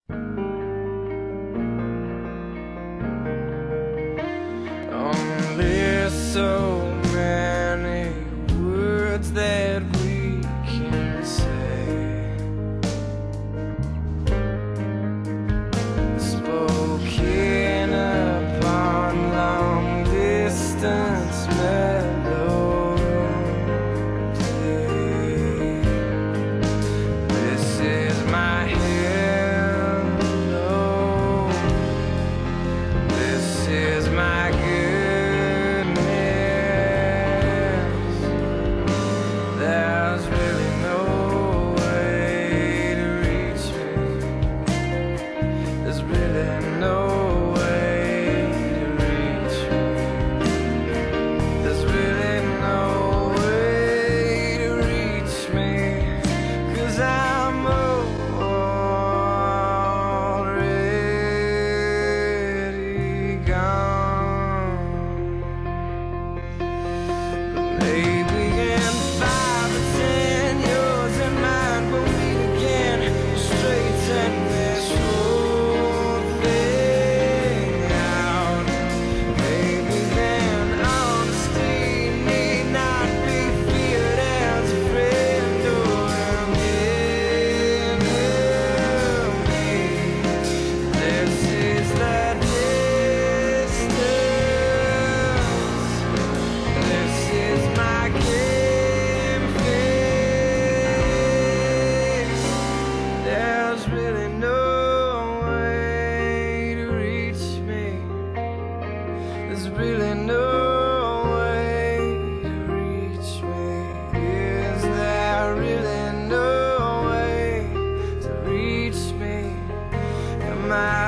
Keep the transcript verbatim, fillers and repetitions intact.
Only so many words that we can say, spoken upon long distance melody. This is my hello, this is my goodness. There's really no way to reach me. There's really no way to reach me. There's really no way to reach me, 'cause I'm already gone. Maybe in five or ten years in mind we'll meet again, straighten this whole thing out. Maybe then honesty need not be feared as a friend or an enemy. This is the distance. This is my game face. There's really no way to reach me. There's really no way to reach me. Is there really no way to reach me? Am I